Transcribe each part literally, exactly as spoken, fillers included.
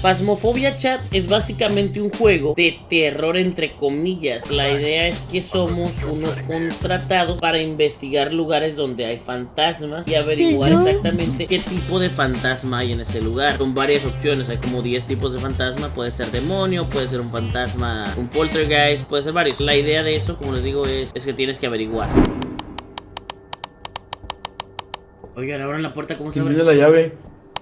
Phasmophobia, chat, es básicamente un juego de terror entre comillas. La idea es que somos unos contratados para investigar lugares donde hay fantasmas y averiguar exactamente qué tipo de fantasma hay en ese lugar. Son varias opciones, hay como diez tipos de fantasma. Puede ser demonio, puede ser un fantasma, un poltergeist, puede ser varios. La idea de eso, como les digo, es, es que tienes que averiguar. Oigan, abran la puerta, ¿cómo se abre? Tiene la llave.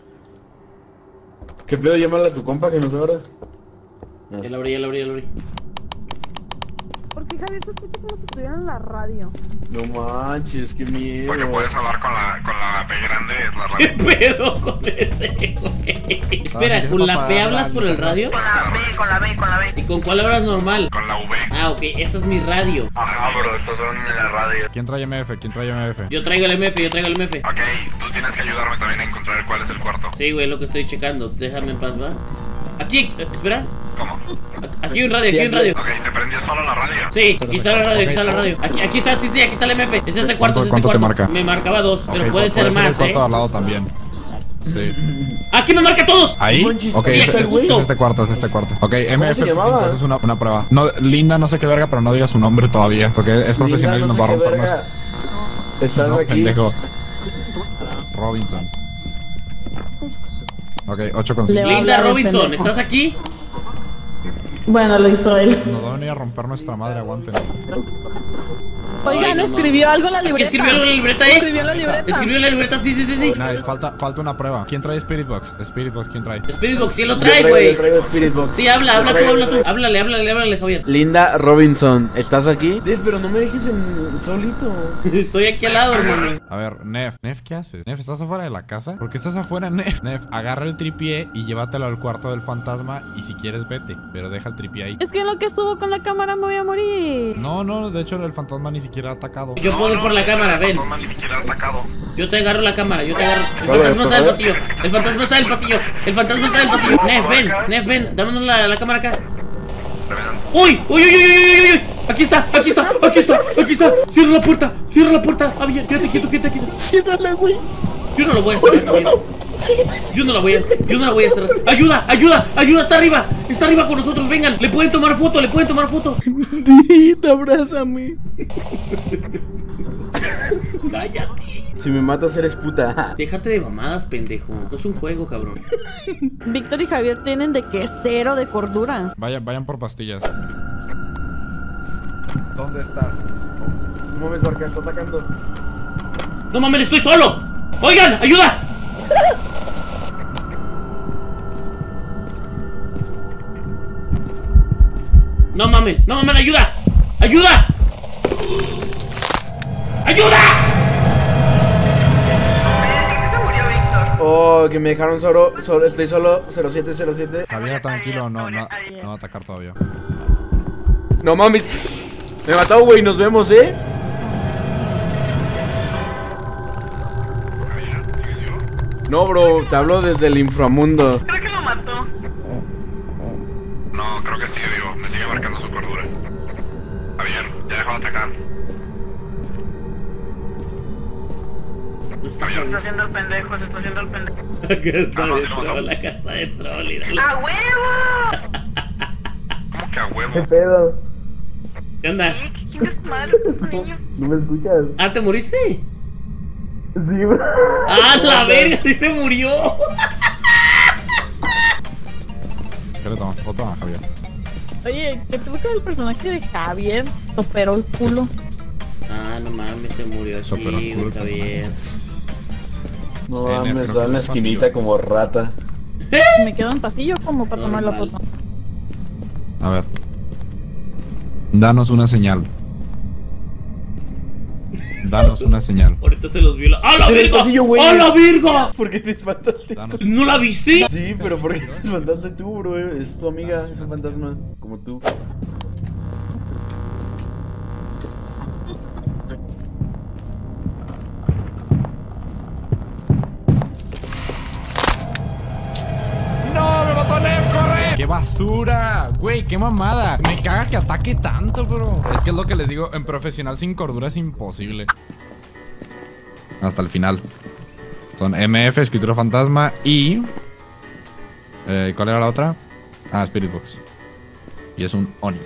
¿Qué pedo? Llámala a tu compa que nos abra. Ya la abrí, ya la abrí, ya la abrí. Porque Javier se escucha como si estuviera en la radio. No manches, qué miedo. Porque puedes hablar con la, con la P grande, es la ¿Qué radio. pedo con ese, güey? Espera, ¿con la P hablas por el radio? Con la B, con la B, con la B. ¿Y con cuál hablas normal? Con la V. Ah, ok, esta es mi radio. Ajá, bro, estos son en la radio. ¿Quién trae M F? ¿Quién trae M F? Yo traigo el M F, yo traigo el M F. Ok, tú tienes que ayudarme también a encontrar cuál es el cuarto. Sí, güey, lo que estoy checando. Déjame en paz, ¿va? Aquí, eh, espera. ¿Cómo? Aquí hay un radio, aquí hay un radio. Ok, ¿se prendió solo la radio? Sí, aquí está la radio, aquí está la radio. Aquí, aquí está, sí, sí, aquí está el M F. Es este cuarto, es este ¿Cuánto te cuarto. marca? Me marcaba dos, pero Ok, puede ser el más, cuarto eh. al lado también. Sí. ¡Aquí me marca todos! ¿Ahí? Manches, Ok, ahí es, está el es- güey. es este cuarto, es este cuarto. Ok, M F se llamaba? es una, una prueba. No, Linda, no sé qué verga, pero no digas su nombre todavía. Porque es profesional y Linda, nos no va a sé qué romper más. verga. Estás No, aquí. pendejo. Robinson. Ok, ocho con Le cinco. va a Linda hablar el Robinson, pendejo. ¿estás aquí? Bueno, lo hizo él. Nos va a venir a romper nuestra madre, aguanten. Oigan, Ay, no escribió algo en la Aquí libreta. escribió algo en la libreta, ¿eh? Escribió en la libreta. Escribió en la libreta, sí, sí, sí, sí. Nice, falta, falta una prueba. ¿Quién trae Spirit Box? Spirit Box, ¿quién trae? Spirit Box, sí lo Yo trae, traigo- güey. yo traigo Spirit Box. Sí, habla, Yo habla tú, traigo- habla tú. Háblale, háblale, háblale, Javier. Linda Robinson, ¿estás aquí? Dave, pero no me dejes en solito. Estoy aquí al lado, hermano. A ver, Nef, Nef, ¿qué haces? Nef, ¿estás afuera de la casa? ¿Por qué estás afuera, Nef? Nef, agarra el tripié y llévatelo al cuarto del fantasma y si quieres vete, pero deja el tripié ahí. Es que en lo que subo con la cámara me voy a morir. No, no, de hecho el fantasma ni siquiera ha atacado. Yo puedo ir por la cámara, ven. El fantasma ni siquiera ha atacado. Yo te agarro la cámara, yo te agarro. El Solo fantasma esto, está en el ¿eh? pasillo. El fantasma está en el pasillo. El fantasma está en el pasillo. Nef, ven, Nef, ven. Dámonos la, la cámara acá. Revenant. ¡Uy! ¡Uy, uy, uy, uy, uy, uy! Aquí está, aquí está, aquí está, aquí está. Cierra la puerta, cierra la puerta. Ah, bien, quédate quieto, quédate quieto. Ciérrala, güey. Yo no lo voy a cerrar, Javier. Yo no la voy a, yo no la voy a cerrar. ¡Ayuda, ayuda, ayuda! ¡Está arriba! ¡Está arriba con nosotros! ¡Vengan! ¡Le pueden tomar foto! ¡Le pueden tomar foto! Dita, abrázame. ¡Cállate! Si me matas eres puta. Déjate de mamadas, pendejo. No es un juego, cabrón. Víctor y Javier tienen de que cero de cordura. Vayan, vayan por pastillas. ¿Dónde estás? No mames, Barca, está atacando. ¡No mames, estoy solo! ¡Oigan! ¡Ayuda! No mames, no mames, ayuda. ¡Ayuda! ¡Ayuda! Oh, que me dejaron solo, solo estoy solo cero siete cero siete. Javier, tranquilo, no, no, no va a atacar todavía. No mames. Me mató, güey, nos vemos, ¿eh? No, bro, te hablo desde el inframundo. Creo que lo mató. No, creo que sigue vivo. Me sigue marcando su cordura. Javier, ya dejó de atacar. Javier. haciendo el pendejo, se está haciendo el pendejo. Acá está Ah, no, de sí lo mató. troll, acá está de troll, míralo. ¡A huevo! ¿Cómo que a huevo? pedo? ¿Qué onda? ¿Qué chingas tu madre, puto niño? ¿No me escuchas? Ah, ¿te moriste? Sí, bro. ¡Ah, la verga! ¡Sí se murió! ¿Qué le tomaste foto a Javier? Oye, ¿qué te gusta el personaje de Javier? Operó el culo. Ah, no mames, se murió Eso, pero así, cool, está bien. No Eh, mames, creo que estaba en la es esquinita pasillo. como rata. Me quedo en pasillo como para tomar la Normal. foto. A ver. Danos una señal. Danos una señal. Ahorita se los viola. ¡Ah, la En el verga! pasillo, güey. ¡Ah, la verga! ¿Por qué te espantaste? Danos. ¿No la viste? Sí, pero ¿por qué te espantaste tú, bro? Es tu amiga, es un fantasma como tú. ¡No! ¡Me mató Nef! ¡Corre! ¡Qué basura! Güey, qué mamada. Me caga que ataque tanto, bro. Es que es lo que les digo, en profesional sin cordura es imposible. Hasta el final. Son M F, escritura fantasma y... Eh, ¿Cuál era la otra? Ah, Spirit Box. Y es un Oni.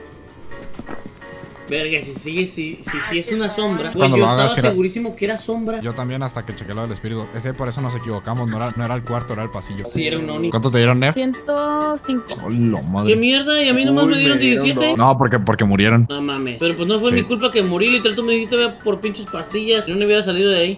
Verga, si sigue, si, si, si es una sombra. Güey, Cuando yo lo hagas, estaba era- segurísimo que era sombra. Yo también hasta que chequé lo del Spirit Box. Ese por eso nos equivocamos. No era, no era el cuarto, era el pasillo. Sí, era un Oni. ¿Cuánto te dieron, Nef? ciento cinco. Hola, ¿Qué madre. mierda? Y a mí nomás Uy, me dieron me dieron diecisiete. dos. No, porque, porque murieron. No mames. Pero pues no fue Sí. mi culpa que morí. Literal, tú me dijiste ve por pinches pastillas. Si no me hubiera salido de ahí.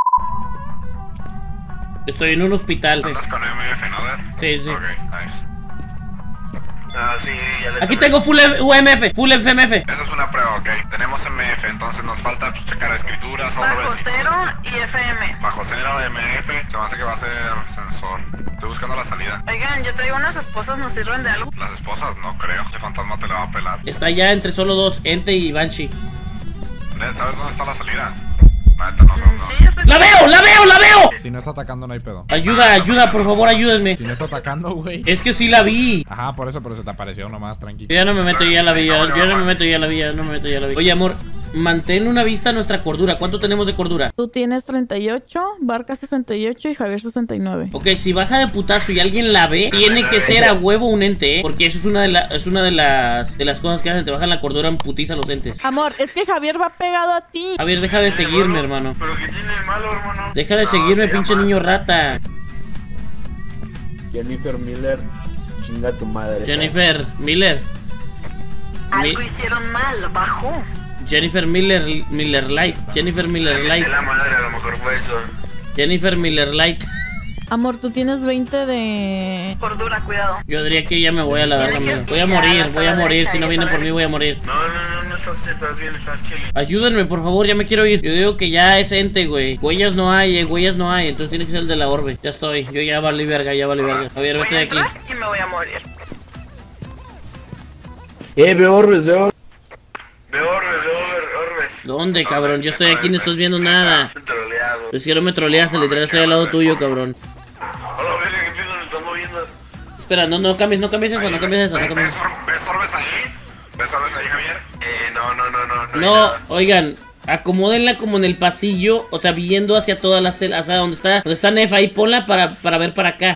Estoy en un hospital. ¿Estás con M F, no, Dad? Sí, sí. Ok, nice. Ah, sí, ya le Aquí tomé. tengo full U M F, full F M F. Esa es una prueba, ok. Tenemos M F, entonces nos falta pues, checar escrituras, Bajo orbes. cero y F M. Bajo cero, M F. Se me hace que va a ser sensor. Estoy buscando la salida. Oigan, yo traigo unas esposas, ¿nos sirven de algo? Las esposas, no creo. Ese fantasma te la va a pelar. Está ya entre solo dos, Ente y Banshee. Ned, ¿sabes dónde está la salida? La neta no sé dónde. Sí, yo estoy... ¡La veo! ¡La veo! ¡La veo! Si no está atacando, no hay pedo. Ayuda, ayuda, por favor, ayúdenme. Si no está atacando, güey. Es que sí la vi. Ajá, por eso, pero se te apareció nomás, tranqui. Yo ya no me meto, ya la vi, ya, yo no me meto, ya la vi, ya no me meto, ya la vi. Oye, amor, mantén una vista a nuestra cordura. ¿Cuánto tenemos de cordura? Tú tienes treinta y ocho, Barca sesenta y ocho y Javier sesenta y nueve. Ok, si baja de putazo y alguien la ve, tiene que ser a huevo un ente, ¿eh? Porque eso es una de, la, es una de las de las cosas que hacen, te bajan la cordura en putiza los entes. Amor, es que Javier va pegado a ti. Javier, deja de seguirme, hermano. ¿Pero qué tiene de malo, hermano? Deja de seguirme, pinche niño rata. Jennifer Miller, chinga tu madre. Jennifer Miller. Mi- Algo hicieron mal, bajó. Jennifer Miller Miller Light. Jennifer Miller Light. La madre, a lo mejor fue eso. Jennifer Miller Light. Amor, tú tienes veinte de... Cordura, cuidado. Yo diría que ya me voy a la verga, amigo. Voy a morir, voy a morir. Si no viene por mí, voy a morir. No, no, no, no estás, estás bien, estás chile. Ayúdenme, por favor, ya me quiero ir. Yo digo que ya es ente, güey. Huellas no hay, eh, huellas no hay. Entonces tiene que ser el de la orbe. Ya estoy. Yo ya valí verga, ya valí verga. Javier, Voy vete a de aquí. entrar y me voy a morir. Eh, veo orbes, veo orbes. Veo orbes, veo orbes, orbes. ¿Dónde, cabrón? Yo estoy aquí, no estás viendo nada. Troleado. Pues si no me troleaste, literal estoy al lado tuyo, cabrón. Hola, verga, ¿qué piensas? Me están moviendo. Espera, no, no cambies, no cambies eso, no cambies eso, no ¿Ves, cambies. ves, or- ¿Ves orbes ahí? ¿Ves orbes ahí, Javier? Eh, no, no, no, no. No, hay No, nada. oigan, acomódenla como en el pasillo, o sea, viendo hacia todas las celdas, o sea, donde está, donde está Nef, ahí ponla para, para ver para acá.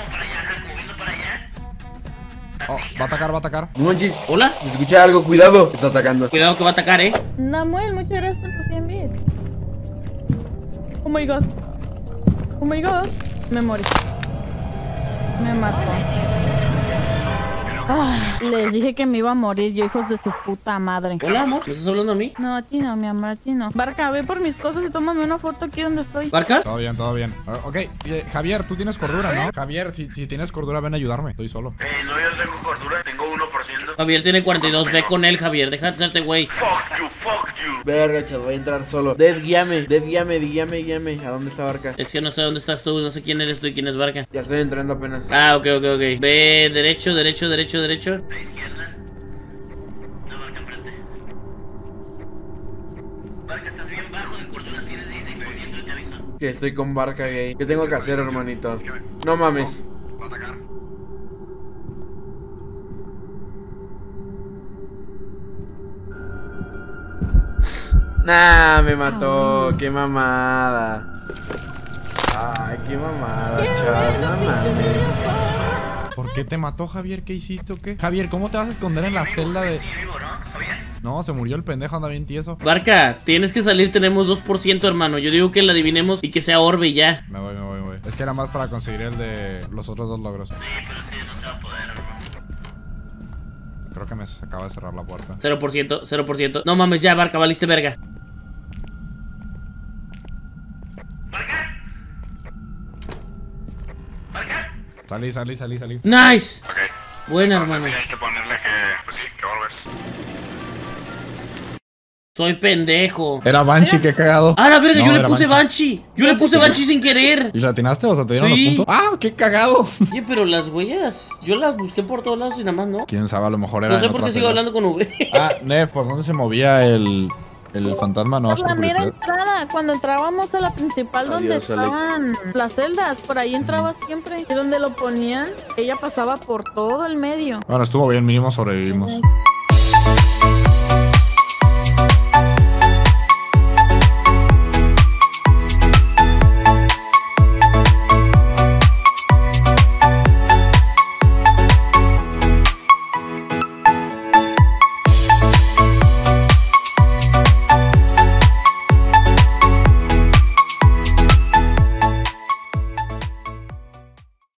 Oh, va a atacar, va a atacar. No manches, ¿Hola? se escucha algo, cuidado. Está atacando. Cuidado que va a atacar, eh. Namuel, muchas gracias por tus cien bits. Oh my god. Oh my god. Me morí. Me mató. Ah, les dije que me iba a morir yo, hijos de su puta madre. Hola, amor, ¿me estás hablando a mí? No, a ti no, mi amor, a ti no. Barca, ve por mis cosas y tómame una foto aquí donde estoy. ¿Barca? Todo bien, todo bien. Ah, ok, eh, Javier, tú tienes cordura, ¿no? Javier, si, si tienes cordura, ven a ayudarme. Estoy solo. Eh, no, yo tengo cordura, tengo uno por ciento. Javier tiene cuarenta y dos, ve con él, Javier, deja de hacerte güey. Fuck you, fuck you. Verga, chat, voy a entrar solo. Dead, guíame, Dead, guíame, guíame, guíame. ¿A dónde está Barca? Es que no sé dónde estás tú, no sé quién eres tú y quién es Barca. Ya estoy entrando apenas. Ah, ok, ok, ok. Ve derecho, derecho, derecho, derecho. Que estoy con Barca gay. ¿Qué tengo que hacer, hermanito? No mames. Va a atacar. Nah, me mató. Qué mamada. Ay, qué mamada, chat. No mames. ¿Por qué te mató, Javier? ¿Qué hiciste o qué? Javier, ¿cómo te vas a esconder en la celda de...? No, se murió el pendejo, anda bien tieso. Barca, tienes que salir, tenemos dos por ciento, hermano. Yo digo que la adivinemos y que sea orbe y ya. Me voy, me voy, me voy. Es que era más para conseguir el de los otros dos logros. Sí, pero sí, no se va a poder, hermano. Creo que me acaba de cerrar la puerta. cero por ciento, cero por ciento. No mames, ya, Barca, valiste verga. Salí, salí, salí, salí. Nice. Ok. Buena, Entonces, hermano. sí, hay que ponerle que, pues sí, que orbes. Soy pendejo. Era Banshee, qué cagado. Ah, la verga, No, yo le era puse Banshee. Yo le puse Banshee sin querer. ¿Y la atinaste o sea, te dieron Sí. los puntos? ¡Ah, qué cagado! Oye, pero las huellas, yo las busqué por todos lados y nada más no. Quién sabe, a lo mejor era No sé en por otra qué sigo celda. hablando con V. Ah, Nef, ¿por dónde se movía el, el fantasma? No, Por es la por mera curiosidad. entrada, cuando entrábamos a la principal donde Adiós, Alex. estaban las celdas, por ahí entraba siempre. Y donde lo ponían, ella pasaba por todo el medio. Bueno, estuvo bien, mínimo sobrevivimos. Ay.